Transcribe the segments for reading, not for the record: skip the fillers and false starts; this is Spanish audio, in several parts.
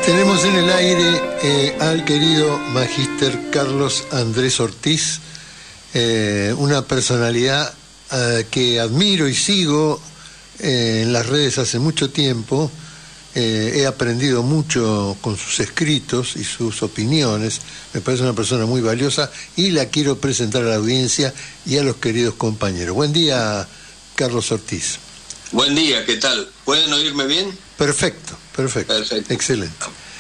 Tenemos en el aire al querido magíster Carlos Andrés Ortiz, una personalidad que admiro y sigo en las redes hace mucho tiempo. He aprendido mucho con sus escritos y sus opiniones. Me parece una persona muy valiosa y la quiero presentar a la audiencia y a los queridos compañeros. Buen día, Carlos Ortiz. Buen día, ¿qué tal? ¿Pueden oírme bien? Perfecto. Excelente.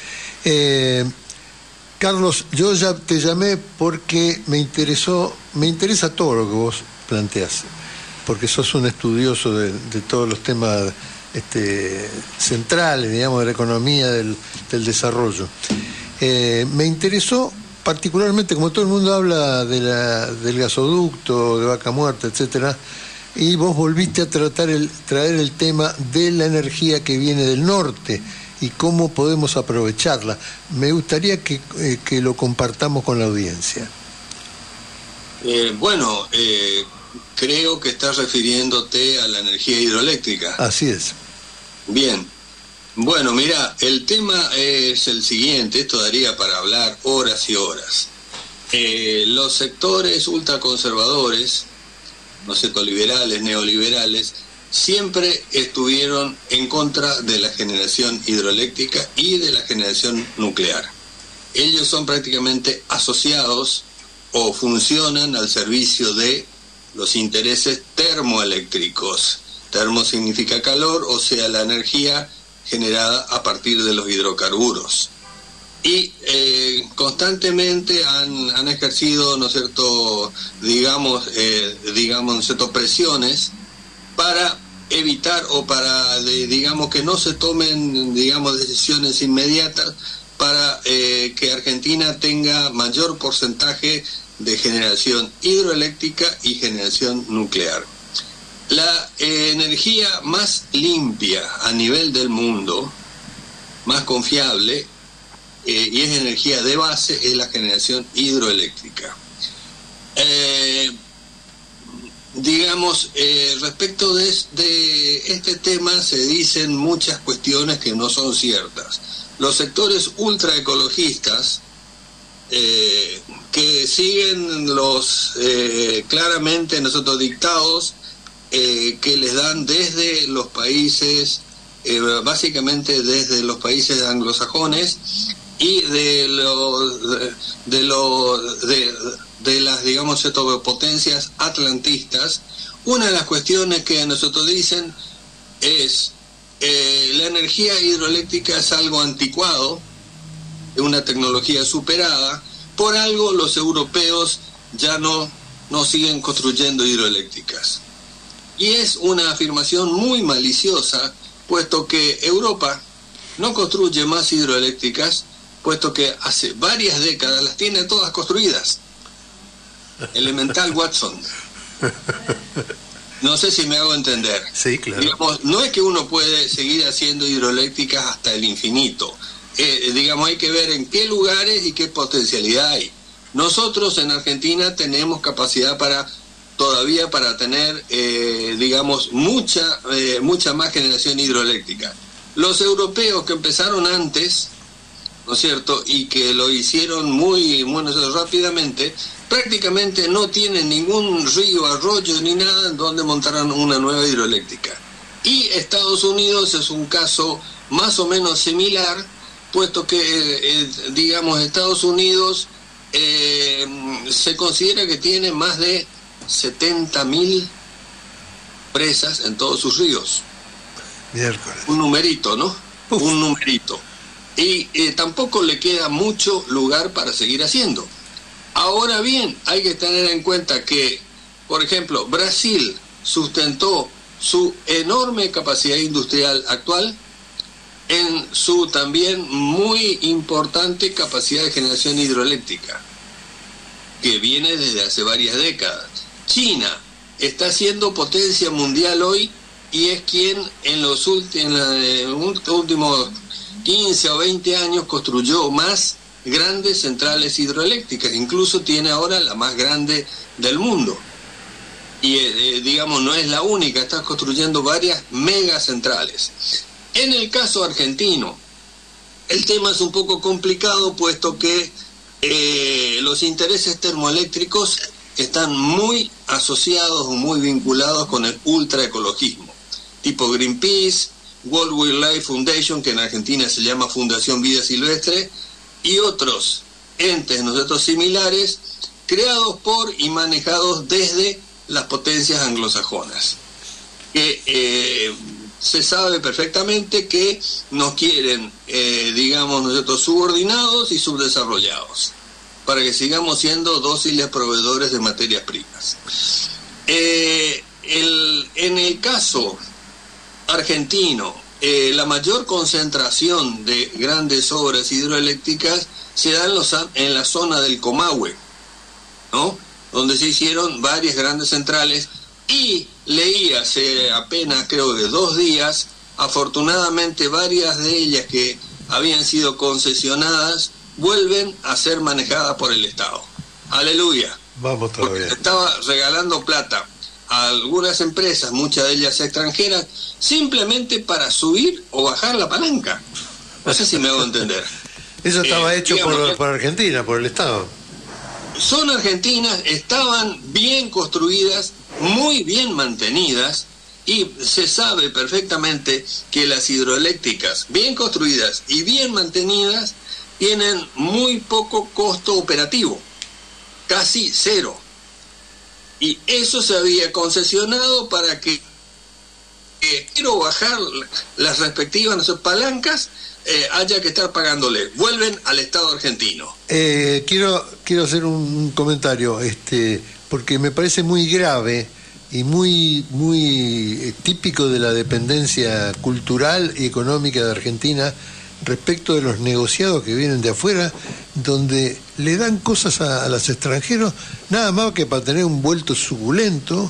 Carlos, yo ya te llamé porque me interesa todo lo que vos planteás, porque sos un estudioso de todos los temas centrales, digamos, de la economía, del desarrollo. Me interesó particularmente, como todo el mundo habla del gasoducto, de Vaca Muerta, etcétera, y vos volviste a traer el tema de la energía que viene del norte y cómo podemos aprovecharla. Me gustaría que lo compartamos con la audiencia. Creo que estás refiriéndote a la energía hidroeléctrica. Así es. Bien. Bueno, mira, el tema es el siguiente, esto daría para hablar horas y horas. Los sectores ultraconservadores, los ecoliberales, neoliberales, siempre estuvieron en contra de la generación hidroeléctrica y de la generación nuclear. Ellos son prácticamente asociados o funcionan al servicio de los intereses termoeléctricos. Termo significa calor, o sea, la energía generada a partir de los hidrocarburos. Y constantemente han ejercido, ¿no es cierto?, digamos, ¿no es cierto?, presiones para evitar o para, digamos, que no se tomen, digamos, decisiones inmediatas para que Argentina tenga mayor porcentaje de generación hidroeléctrica y generación nuclear. La energía más limpia a nivel del mundo, más confiable, y es energía de base, es la generación hidroeléctrica. Respecto de este tema se dicen muchas cuestiones que no son ciertas. Los sectores ultraecologistas que siguen los claramente nosotros dictados que les dan desde los países, básicamente desde los países anglosajones y de las, digamos, potencias atlantistas. Una de las cuestiones que nosotros dicen es la energía hidroeléctrica es algo anticuado, es una tecnología superada, por algo los europeos ya no siguen construyendo hidroeléctricas. Y es una afirmación muy maliciosa, puesto que Europa no construye más hidroeléctricas, puesto que hace varias décadas las tiene todas construidas. Elemental Watson. No sé si me hago entender. Sí, claro. Digamos, no es que uno puede seguir haciendo hidroeléctricas hasta el infinito. Hay que ver en qué lugares y qué potencialidad hay. Nosotros en Argentina tenemos capacidad todavía para tener, mucha más generación hidroeléctrica. Los europeos que empezaron antes, ¿no es cierto?, y que lo hicieron muy rápidamente, prácticamente no tienen ningún río, arroyo ni nada en donde montaran una nueva hidroeléctrica. Y Estados Unidos es un caso más o menos similar, puesto que, Estados Unidos se considera que tiene más de 70.000 presas en todos sus ríos. Miércoles. Un numerito, ¿no? Uf. Un numerito. Y tampoco le queda mucho lugar para seguir haciendo. Ahora bien, hay que tener en cuenta que, por ejemplo, Brasil sustentó su enorme capacidad industrial actual en su también muy importante capacidad de generación hidroeléctrica, que viene desde hace varias décadas. China está siendo potencia mundial hoy y es quien en los últimos 15 o 20 años construyó más grandes centrales hidroeléctricas, incluso tiene ahora la más grande del mundo. Y no es la única, está construyendo varias megacentrales. En el caso argentino, El tema es un poco complicado, puesto que los intereses termoeléctricos están muy asociados o muy vinculados con el ultraecologismo, tipo Greenpeace, World Wildlife Foundation, que en Argentina se llama Fundación Vida Silvestre, y otros entes, nosotros similares, creados por y manejados desde las potencias anglosajonas, que se sabe perfectamente que nos quieren, digamos, nosotros subordinados y subdesarrollados, para que sigamos siendo dóciles proveedores de materias primas. En el caso argentino, la mayor concentración de grandes obras hidroeléctricas se da en la zona del Comahue, ¿no? Donde se hicieron varias grandes centrales, y leí hace apenas, creo que 2 días, afortunadamente varias de ellas que habían sido concesionadas vuelven a ser manejadas por el Estado. Aleluya. Vamos todavía. Estaba regalando plata a algunas empresas, muchas de ellas extranjeras, simplemente para subir o bajar la palanca. No sé si me hago entender. Eso estaba hecho digamos, por Argentina, por el Estado. Son argentinas, estaban bien construidas, muy bien mantenidas, y se sabe perfectamente que las hidroeléctricas bien construidas y bien mantenidas tienen muy poco costo operativo, casi cero. Y eso se había concesionado para que quiero bajar las respectivas, no sé, palancas, haya que estar pagándole. Vuelven al Estado argentino. Quiero hacer un comentario, porque me parece muy grave y muy típico de la dependencia cultural y económica de Argentina respecto de los negociados que vienen de afuera, donde le dan cosas a los extranjeros nada más que para tener un vuelto suculento,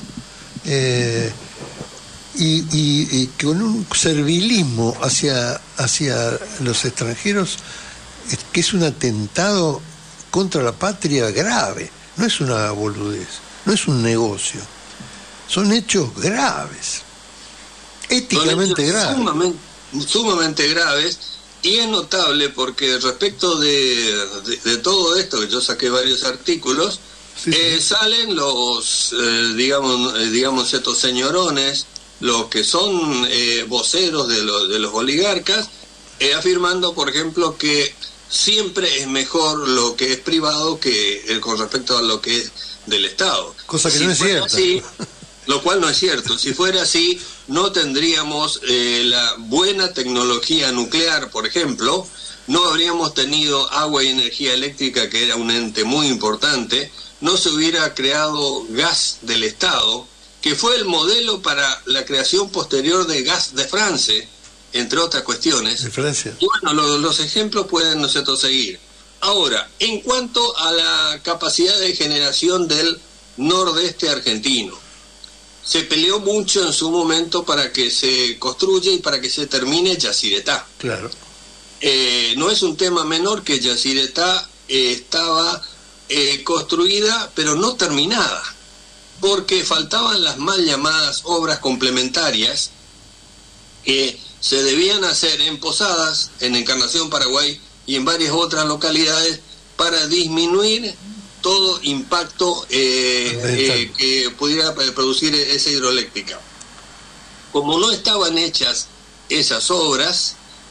y con un servilismo hacia los extranjeros que es un atentado contra la patria grave. No es una boludez, no es un negocio, son hechos graves, éticamente graves, sumamente graves. Y es notable porque respecto de todo esto, que yo saqué varios artículos, sí. Salen los, digamos, estos señorones, los que son voceros de los oligarcas, afirmando, por ejemplo, que siempre es mejor lo que es privado que con respecto a lo que es del Estado. Cosa que no es cierta. Así, lo cual no es cierto. Si fuera así, no tendríamos la buena tecnología nuclear, por ejemplo, no habríamos tenido agua y energía eléctrica, que era un ente muy importante, no se hubiera creado gas del Estado, que fue el modelo para la creación posterior de gas de Francia, entre otras cuestiones. De Francia. Y bueno, los ejemplos pueden nosotros seguir. Ahora, en cuanto a la capacidad de generación del nordeste argentino, se peleó mucho en su momento para que se construya y para que se termine Yacyretá. Claro. No es un tema menor que Yacyretá estaba construida, pero no terminada, porque faltaban las mal llamadas obras complementarias que se debían hacer en Posadas, en Encarnación, Paraguay, y en varias otras localidades para disminuir todo impacto que pudiera producir esa hidroeléctrica. Como no estaban hechas esas obras,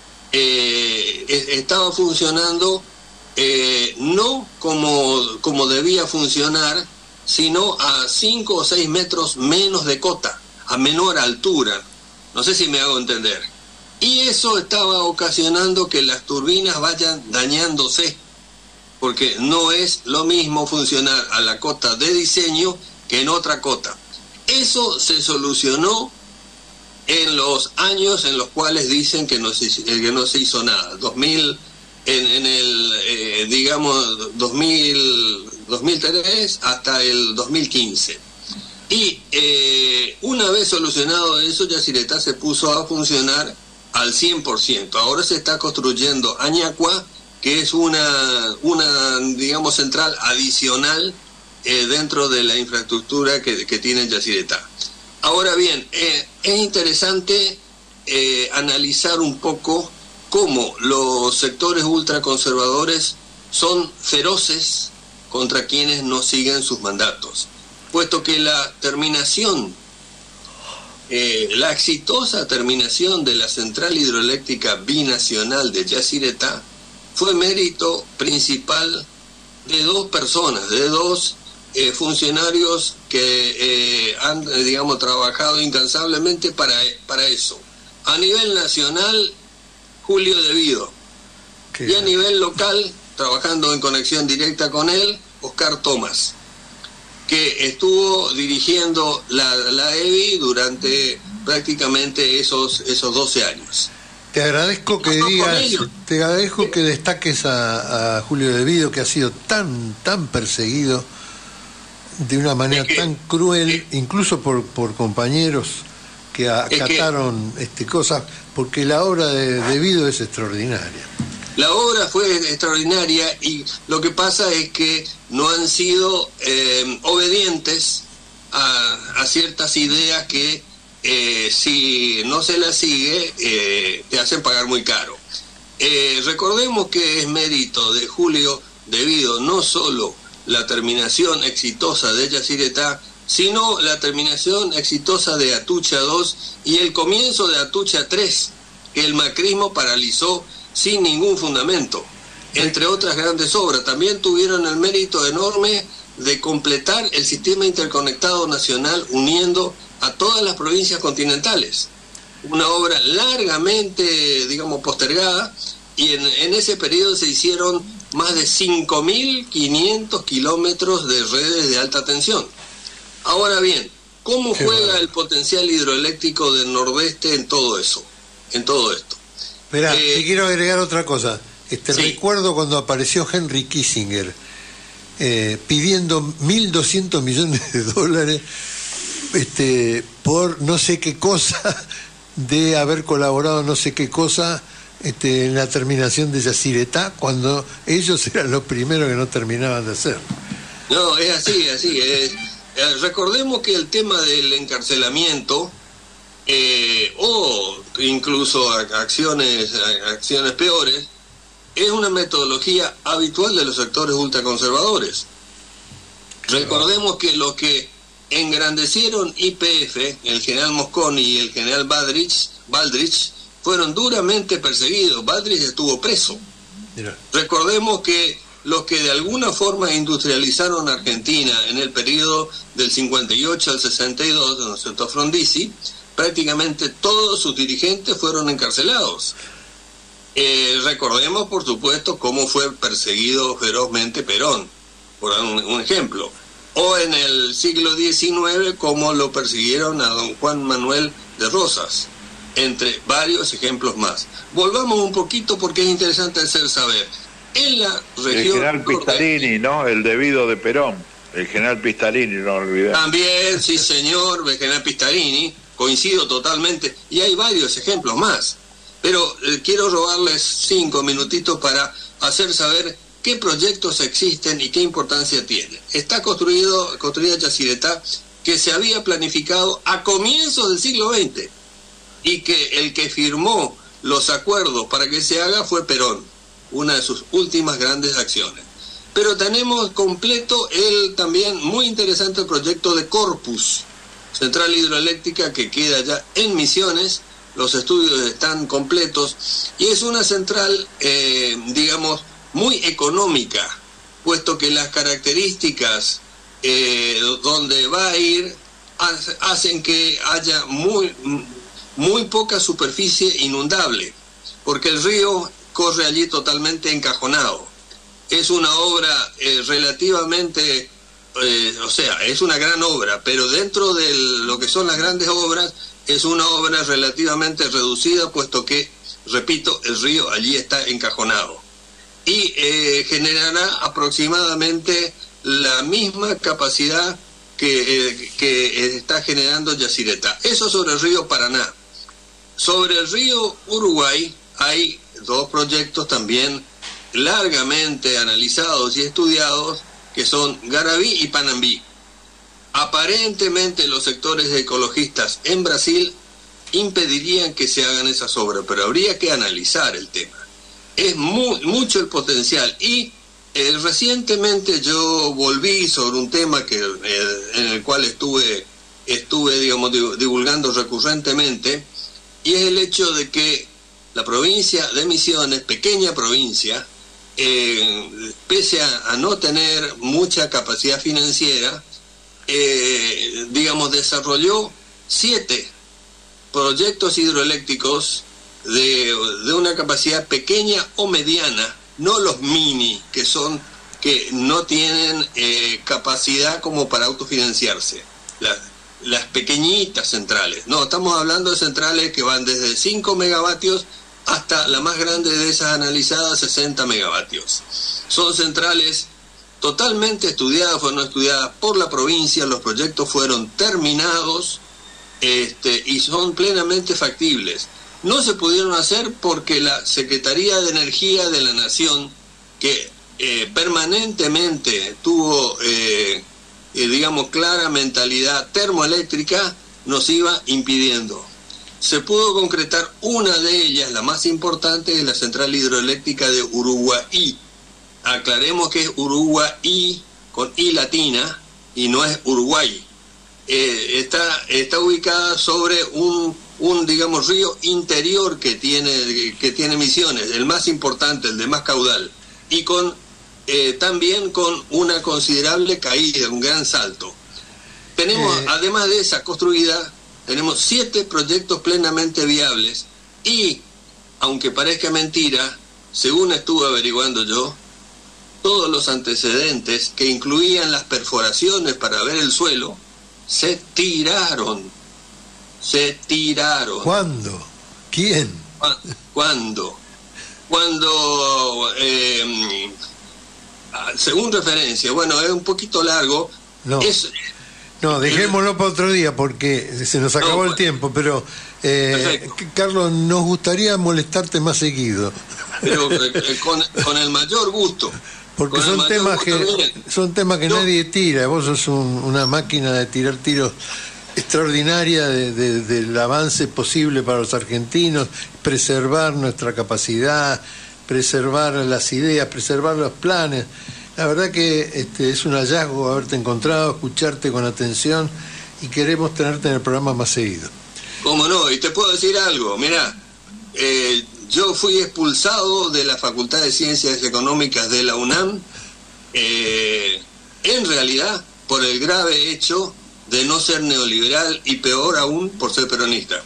estaba funcionando no como debía funcionar, sino a 5 o 6 metros menos de cota, a menor altura. No sé si me hago entender. Y eso estaba ocasionando que las turbinas vayan dañándose, porque no es lo mismo funcionar a la cota de diseño que en otra cota. Eso se solucionó en los años en los cuales dicen que no se hizo nada. 2003 hasta el 2015. Y una vez solucionado eso, Yacyretá se puso a funcionar al 100%. Ahora se está construyendo Añacua, que es una digamos, central adicional dentro de la infraestructura que tiene Yacyretá. Ahora bien, es interesante analizar un poco cómo los sectores ultraconservadores son feroces contra quienes no siguen sus mandatos, puesto que la exitosa terminación de la central hidroeléctrica binacional de Yacyretá fue mérito principal de dos personas, de dos funcionarios que han, digamos, trabajado incansablemente para eso. A nivel nacional, Julio De Vido, y a nivel local, trabajando en conexión directa con él, Oscar Tomás, que estuvo dirigiendo la EBI durante prácticamente esos 12 años. Te agradezco que que destaques a Julio De Vido, que ha sido tan perseguido de una manera tan cruel, incluso por compañeros que acataron cosas, porque la obra de Vido es extraordinaria. La obra fue extraordinaria y lo que pasa es que no han sido obedientes a ciertas ideas que si no se las sigue te hacen pagar muy caro. Recordemos que es mérito de Julio De Vido no solo la terminación exitosa de Yacyretá, sino la terminación exitosa de Atucha 2 y el comienzo de Atucha 3, que el macrismo paralizó sin ningún fundamento, entre otras grandes obras. También tuvieron el mérito enorme de completar el sistema interconectado nacional uniendo a todas las provincias continentales. Una obra largamente, digamos, postergada, y en ese periodo se hicieron más de 5.500 kilómetros de redes de alta tensión. Ahora bien, ¿cómo juega el potencial hidroeléctrico del Nordeste en todo eso? En todo esto. Mirá, te quiero agregar otra cosa. Sí. Recuerdo cuando apareció Henry Kissinger pidiendo $1.200 millones por no sé qué cosa, de haber colaborado no sé qué cosa en la terminación de Yacyretá, cuando ellos eran los primeros que no terminaban de hacer. No, es así. Recordemos que el tema del encarcelamiento o incluso acciones peores es una metodología habitual de los sectores ultraconservadores. Recordemos que los que engrandecieron YPF, el general Mosconi y el general Baldrich, fueron duramente perseguidos. Baldrich estuvo preso. Mira. Recordemos que los que de alguna forma industrializaron Argentina en el periodo del 58 al 62, ¿no es cierto?, Frondizi, prácticamente todos sus dirigentes fueron encarcelados. Recordemos, por supuesto, cómo fue perseguido ferozmente Perón, por un ejemplo. O en el siglo XIX, cómo lo persiguieron a don Juan Manuel de Rosas, entre varios ejemplos más. Volvamos un poquito porque es interesante hacer saber. En la región... El general Pistalini, ¿no? El debido de Perón. El general Pistalini, no olvidemos. También, sí señor, el general Pistalini, coincido totalmente, y hay varios ejemplos más. Pero quiero robarles 5 minutitos para hacer saber qué proyectos existen y qué importancia tienen. Está construida Yacyretá, que se había planificado a comienzos del siglo XX, y que el que firmó los acuerdos para que se haga fue Perón, una de sus últimas grandes acciones. Pero tenemos completo el también muy interesante proyecto de Corpus, central hidroeléctrica que queda ya en Misiones. Los estudios están completos y es una central, digamos, muy económica, puesto que las características donde va a ir hacen que haya muy poca superficie inundable, porque el río corre allí totalmente encajonado. Es una obra relativamente, es una gran obra, pero dentro de lo que son las grandes obras, es una obra relativamente reducida, puesto que, repito, el río allí está encajonado. Y generará aproximadamente la misma capacidad que está generando Yacyretá. Eso sobre el río Paraná. Sobre el río Uruguay hay 2 proyectos también largamente analizados y estudiados, que son Garabí y Panambí. Aparentemente los sectores ecologistas en Brasil impedirían que se hagan esas obras, pero habría que analizar el tema. Es mucho el potencial. Y recientemente yo volví sobre un tema que en el cual estuve digamos, divulgando recurrentemente, y es el hecho de que la provincia de Misiones, pequeña provincia, pese a no tener mucha capacidad financiera, digamos, desarrolló 7 proyectos hidroeléctricos de una capacidad pequeña o mediana, no los mini, que no tienen capacidad como para autofinanciarse, las pequeñitas centrales. No, estamos hablando de centrales que van desde 5 megavatios hasta la más grande de esas analizadas, 60 megavatios. Son centrales totalmente estudiadas, fueron estudiadas por la provincia, los proyectos fueron terminados y son plenamente factibles. No se pudieron hacer porque la Secretaría de Energía de la Nación, que permanentemente tuvo, digamos, clara mentalidad termoeléctrica, nos iba impidiendo. Se pudo concretar una de ellas, la más importante, es la central hidroeléctrica de Uruguay. Aclaremos que es Uruguay con I latina y no es Uruguay. Está ubicada sobre un digamos río interior que tiene Misiones, el más importante, el de más caudal, y también con una considerable caída, un gran salto. Tenemos, además de esa construida, tenemos 7 proyectos plenamente viables y, aunque parezca mentira, según estuve averiguando yo, todos los antecedentes que incluían las perforaciones para ver el suelo se tiraron. ¿Cuándo? ¿Quién? ¿Cuándo? Cuando, según referencia, bueno, es un poquito largo. No, dejémoslo para otro día porque se nos acabó el tiempo, pero Carlos, nos gustaría molestarte más seguido. Pero con el mayor gusto. Porque son temas que nadie tira. Vos sos una máquina de tirar tiros extraordinaria del avance posible para los argentinos, preservar nuestra capacidad, preservar las ideas, preservar los planes. La verdad que es un hallazgo haberte encontrado, escucharte con atención, y queremos tenerte en el programa más seguido. ¿Cómo no? Y te puedo decir algo, mirá, yo fui expulsado de la Facultad de Ciencias Económicas de la UNAM, en realidad por el grave hecho de no ser neoliberal y peor aún por ser peronista.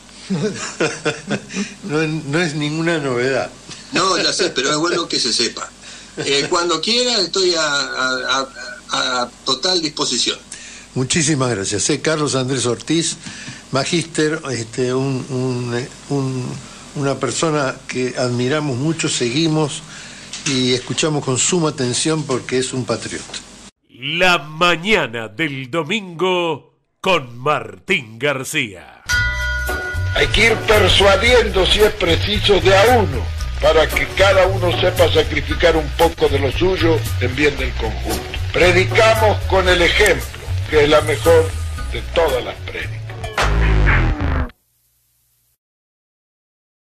No es ninguna novedad. No, ya sé, pero es bueno que se sepa. Cuando quiera estoy a total disposición. Muchísimas gracias. Carlos Andrés Ortiz, magíster, una persona que admiramos mucho, seguimos y escuchamos con suma atención porque es un patriota. La mañana del domingo con Martín García. Hay que ir persuadiendo, si es preciso, de a uno, para que cada uno sepa sacrificar un poco de lo suyo en bien del conjunto. Predicamos con el ejemplo, que es la mejor de todas las prédicas.